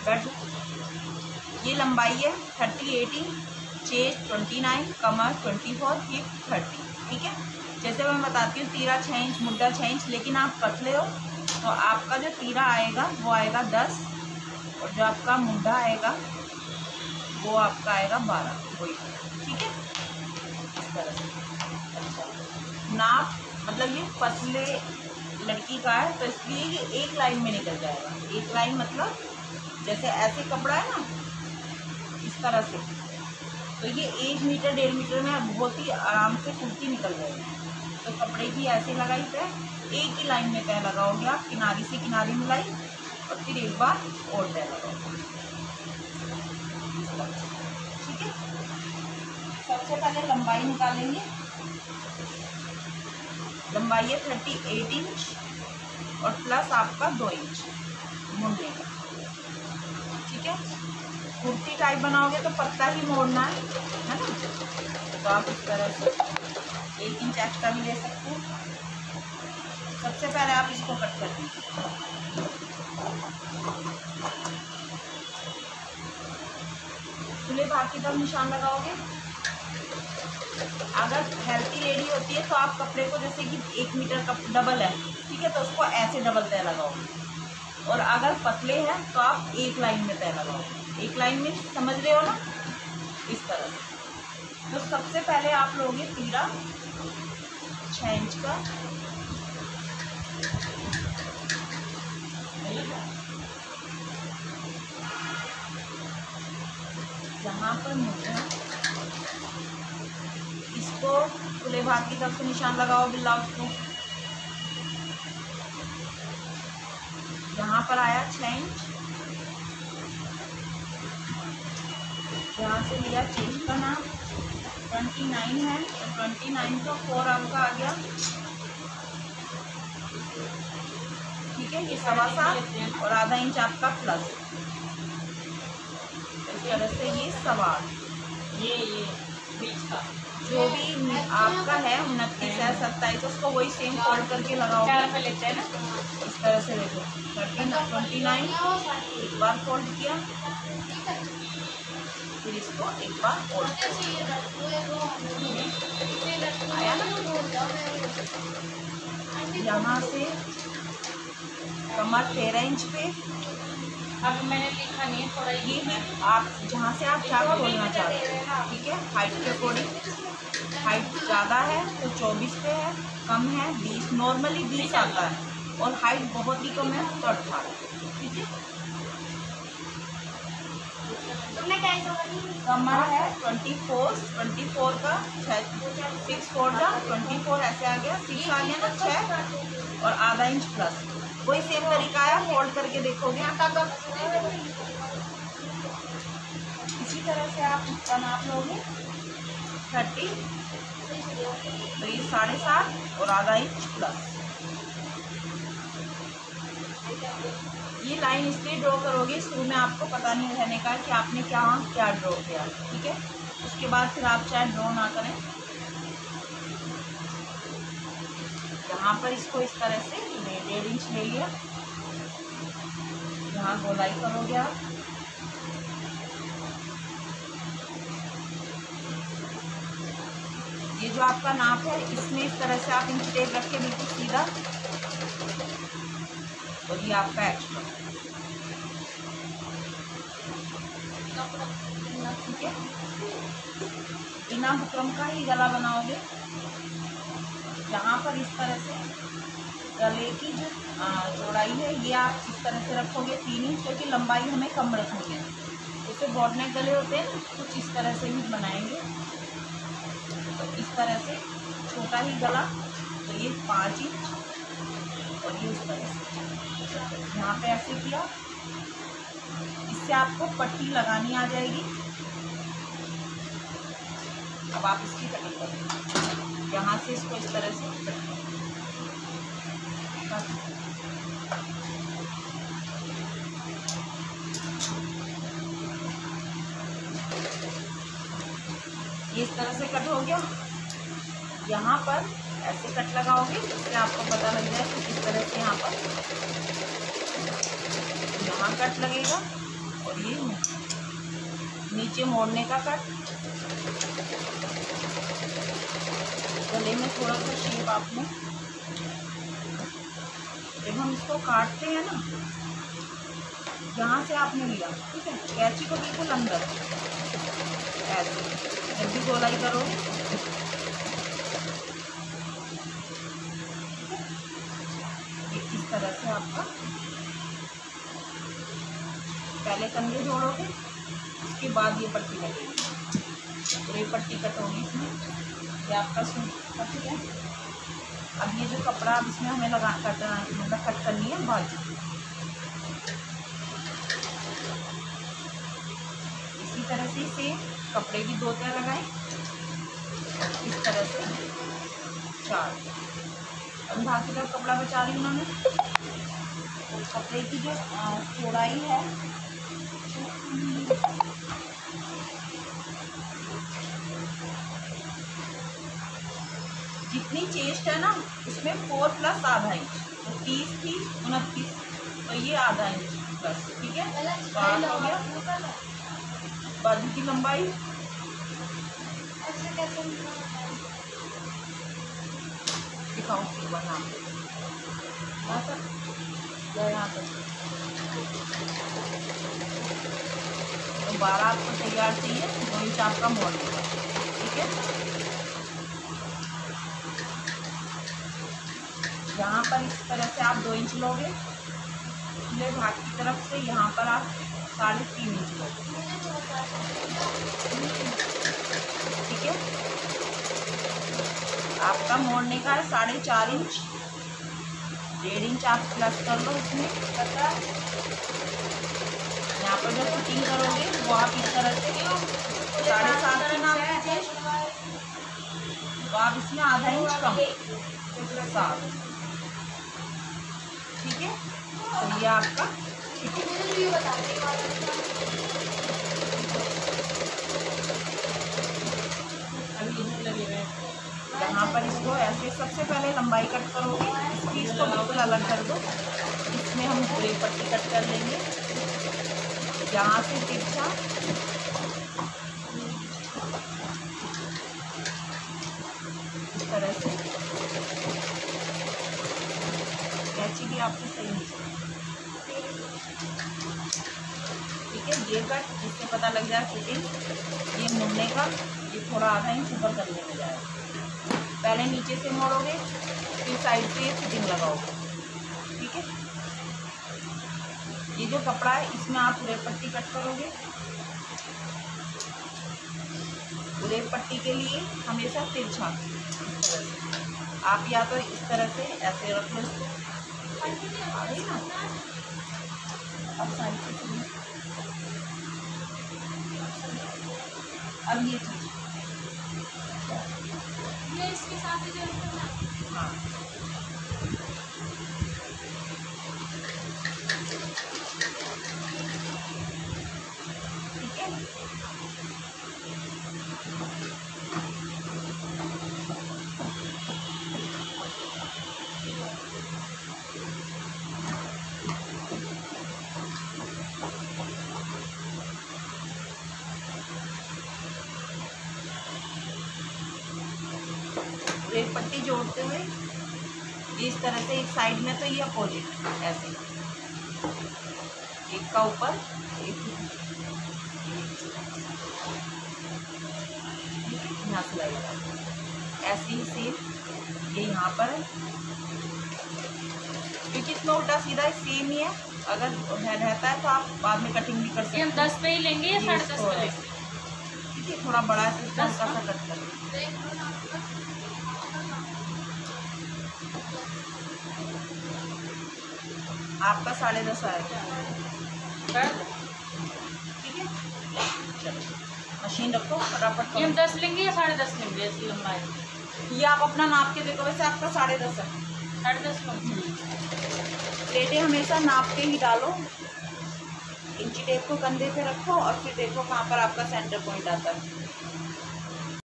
Cut. ये लंबाई है 38 इंच, चेस्ट 29, कमर 24, हिप 30। ठीक है, जैसे मैं बताती हूँ तीरा 6 इंच, मुड्ढा 6 इंच, लेकिन आप पतले हो तो आपका जो तीरा आएगा वो आएगा 10 और जो आपका मुड्ढा आएगा वो आपका आएगा 12। वही, ठीक है, इस तरह से। अच्छा, नाप मतलब ये पतले लड़की का है तो इसलिए ये एक लाइन में निकल जाएगा। एक लाइन मतलब जैसे ऐसे कपड़ा है ना, इस तरह से, तो ये 1 मीटर 1.5 मीटर में बहुत ही आराम से कुर्ती निकल जाएगी। तो कपड़े की ऐसे लगाई तय, एक ही लाइन में तय लगाओगे आप, किनारी से किनारी मिलाई और फिर एक बार और तय लगाओगे। ठीक है, सबसे पहले लंबाई निकालेंगे। लंबाई है 38 इंच और प्लस आपका 2 इंच मुंडे का। ठीक है, कुर्ती टाइप बनाओगे तो पत्ता ही मोड़ना है ना, तो आप इस तरह से 1 इंच एक्स्ट्रा भी ले सकते हो। सबसे पहले आप इसको कट कर दीजिए। खुले भाग की तरफ निशान लगाओगे। अगर हेल्थी लेडी होती है तो आप कपड़े को जैसे कि 1 मीटर का डबल है, ठीक है, तो उसको ऐसे डबल तय लगाओगे। और अगर पतले हैं तो आप एक लाइन में तय लगाओगे। एक लाइन में समझ रहे हो ना, इस तरह से। तो सबसे पहले आप लोगे तीरा 6 इंच का, यहाँ पर मुझे इसको खुले भाग की तरफ से निशान लगाओ ब्लाउज को। यहाँ पर आया 6 इंच, यहाँ से लिया चेस्ट का नाप 29 है, तो 29 का 4 आपका आ गया। ठीक है, ये 7.25 और आधा इंच आपका प्लस, इस तरह से ये 7.25। ये बीच का जो भी आपका है 29 है, 27, उसको वही सेम फोल्ड करके लगाओ। लेते हैं ना, इस तरह से देखो 29 एक बार फोल्ड किया, फिर इसको एक बार फोल्ड आया ना। यहाँ से कमर 13 इंच पे, अब मैंने लिखा नहीं है थोड़ा, ये है आप जहाँ से आप क्या बोलना चाहते हैं। ठीक है, हाइट के अकॉर्डिंग, हाइट ज़्यादा है तो 24 पे है, कम है 20, नॉर्मली 20 आता है, और हाइट बहुत ही कम है तो 18। ठीक है, कमर है 24 का 6 फोड़ का 24 ऐसे आ गया, 6 आ गया ना 6 और आधा इंच प्लस। वही सेम तरीका है, फोल्ड करके देखोगे। इसी तरह से आप इसका नाप लोगे 30, तो ये 7.5 और आधा इंच प्लस। ये लाइन इसलिए ड्रॉ करोगे, शुरू में आपको पता नहीं रहने का कि आपने क्या ड्रॉ किया। ठीक है, उसके बाद फिर आप चाहे ड्रॉ ना करें। यहाँ पर इसको इस तरह से 1.5 इंच ले लिया, यहाँ गोलाई करोगे आप। ये जो आपका नाप है इसमें इस तरह से आप इंच टेप रख के बिल्कुल सीधा, और ये आपका एक्स्ट्रा। ठीक है, बिना बुकरम का ही गला बनाओगे। यहाँ पर इस तरह से गले की जो चौड़ाई है ये आप इस तरह से रखोगे 3 इंच, क्योंकि लंबाई हमें कम रखनी है। जैसे बॉड नेक गले होते हैं कुछ इस तरह से भी बनाएंगे, तो इस तरह से छोटा ही गला, तो ये 5 इंच और ये इस तरह से यहाँ पे ऐसे किया। इससे आपको पट्टी लगानी आ जाएगी। अब आप इसकी कटिंग करेंगे, यहाँ से इसको इस तरह से ये इस तरह से कट हो गया। यहाँ पर ऐसे कट लगाओगे, इससे आपको पता लग जाए कि किस तरह से यहाँ पर कट लगेगा। और ये नीचे मोड़ने का कट। गले में थोड़ा सा शेप आपने, जब हम इसको काटते हैं ना, यहाँ से आपने लिया, ठीक है, कैंची को बिल्कुल अंदर ऐसे, जब भी गोलाई करोगे इस तरह से आपका पहले कंधे जोड़ोगे, उसके बाद ये पट्टी लगेगी, तो ये पट्टी कट होगी इसमें, ये आपका सूट कट है। अब ये जो कपड़ा अब इसमें हमें लगा कटना, मतलब कट करनी है बाजू। इसी तरह से इसे कपड़े की 2 तह लगाएं, इस तरह से 4। अब बाकी तरफ कपड़ा बचा रही हूँ मैं, और कपड़े की जो चौड़ाई है जितनी चेस्ट है ना, उसमें 4 प्लस आधा इंच, तो 30 थी 29, तो ये आधा इंच प्लस, ठीक है। बात हो गया। बाजू की लंबाई दिखाओ, नाम यहाँ तक, तो 12 आपको तैयार चाहिए, 2 इंच आपका मोड़ लेगा, ठीक है। यहाँ पर इस तरह से आप 2 इंच लोगे, पिछले भाग की तरफ से यहाँ पर आप 3.5 इंच लोगे, ठीक है। आपका मोड़ने का है 4.5 इंच, 1.5 इंच आप प्लस कर लो इसमें। यहाँ पर जब फिटिंग करोगे वो आप इस तरह से 7.5 की नाप लीजिए, तो आप इसमें आधा इंच कम 7, ठीक है। तो ये आपका यहाँ पर इसको ऐसे सबसे पहले लंबाई कट करोगे, इस पीस को बिल्कुल अलग कर दो, इसमें हम पूरी पट्टी कट कर लेंगे, यहाँ से तिरछा इस तरह से, कैंची भी आपकी सही नहीं चाहिए, ठीक है। ये कट जिससे पता लग जाए फिटिंग, ये मुड़ने का, ये थोड़ा आधा इंच ऊपर करने में जाएगा। पहले नीचे से मोड़ोगे, फिर साइड से फिटिंग लगाओगे, ठीक है। ये जो कपड़ा है इसमें आप पूरे पट्टी कट करोगे। पूरे पट्टी के लिए हमेशा तिरछा, आप या तो इस तरह से ऐसे रख लो इसको, आ गई ना। अब साइड से अब ये चीज इसके साथ ही हाँ, ठीक है। एक पट्टी जोड़ते हुए इस तरह से, एक साइड में तो ये अपोजिट ऐसे, एक का ऊपर एक यहाँ से लगेगा, ऐसे ही सेम ये यहाँ पर है, क्योंकि इसमें उल्टा सीधा सेम ही है। अगर रहता है तो आप बाद में कटिंग भी कर सकते हैं। हम 10 पे ही लेंगे या 10.5 पे लेंगे? ठीक है, थोड़ा बड़ा है तो इसका हल्का सा कट कर लेंगे। आपका 10.5 आएगा, ठीक है। चलो मशीन रखो फटाफट। हम 10 लेंगे या 10.5 लेंगे ऐसी लंबाई? ये आप अपना नाप के देखो, वैसे आपका 10.5 है। 10.5 प्लेटें हमेशा नाप के ही डालो, इंची टेप को कंधे पे रखो और फिर देखो कहाँ पर आपका सेंटर पॉइंट आता है।